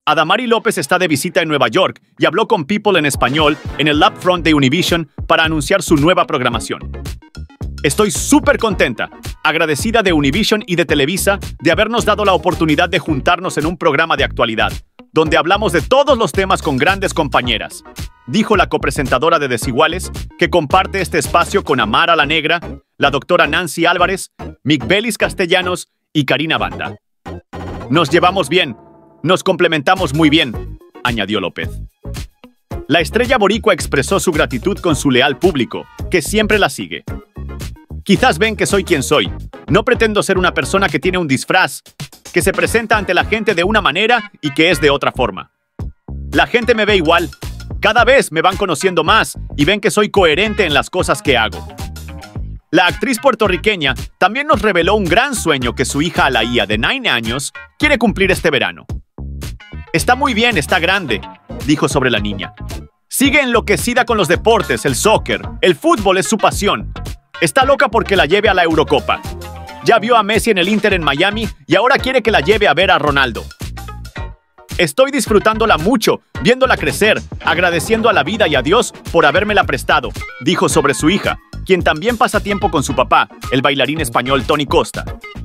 Adamari López está de visita en Nueva York y habló con People en español en el Upfront de Univision para anunciar su nueva programación. Estoy súper contenta, agradecida de Univision y de Televisa de habernos dado la oportunidad de juntarnos en un programa de actualidad, donde hablamos de todos los temas con grandes compañeras, dijo la copresentadora de Desiguales, que comparte este espacio con Amara la Negra, la doctora Nancy Álvarez, Micbelis Castellanos y Karina Banda. Nos llevamos bien, nos complementamos muy bien, añadió López. La estrella boricua expresó su gratitud con su leal público, que siempre la sigue. Quizás ven que soy quien soy. No pretendo ser una persona que tiene un disfraz, que se presenta ante la gente de una manera y que es de otra forma. La gente me ve igual. Cada vez me van conociendo más y ven que soy coherente en las cosas que hago. La actriz puertorriqueña también nos reveló un gran sueño que su hija Alaía, de 9 años, quiere cumplir este verano. Está muy bien, está grande, dijo sobre la niña. Sigue enloquecida con los deportes, el soccer, el fútbol es su pasión. Está loca porque la lleve a la Eurocopa. Ya vio a Messi en el Inter en Miami y ahora quiere que la lleve a ver a Ronaldo. Estoy disfrutándola mucho, viéndola crecer, agradeciendo a la vida y a Dios por habérmela prestado, dijo sobre su hija, quien también pasa tiempo con su papá, el bailarín español Tony Costa.